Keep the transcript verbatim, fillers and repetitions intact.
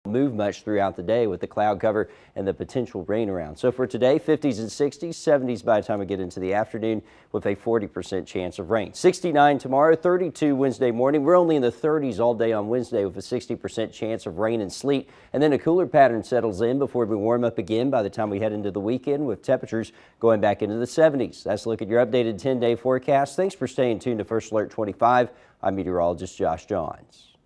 move much throughout the day with the cloud cover and the potential rain around. So for today, fifties and sixties, seventies by the time we get into the afternoon with a forty percent chance of rain. sixty-nine tomorrow, thirty-two Wednesday morning. We're only in the thirties all day on Wednesday with a sixty percent chance of rain and sleet. And then a cooler pattern settles in before we warm up again by the time we head into the weekend with temperatures going back into the seventies. That's a look at your updated ten day forecast. Thanks for staying tuned to First Alert twenty-five. I'm meteorologist Josh Johns.